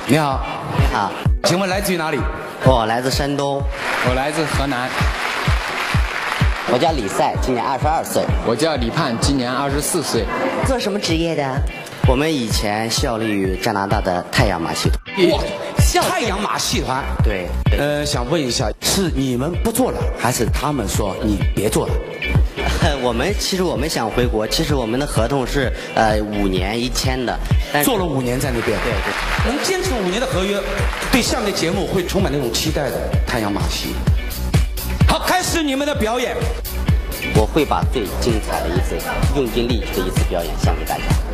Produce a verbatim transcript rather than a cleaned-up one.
你好， 你好， 请问来自于哪里？ 我来自山东， 我来自河南。 我叫李赛，今年二十二岁。 我叫李盼，今年二十四岁。 做什么职业的？ 我们以前效力于加拿大的太阳马戏团。 哇，太阳马戏团。 对， 呃，想问一下，是你们不做了，还是他们说你别做了？ 我们其实我们想回国，其实我们的合同是呃五年一签的，但做了五年在那边。 对对， 能坚持五年的合约，对下面的节目会充满那种期待的。太阳马戏。好，开始你们的表演。 我会把最精彩的一次、用尽力气的一次表演献给大家。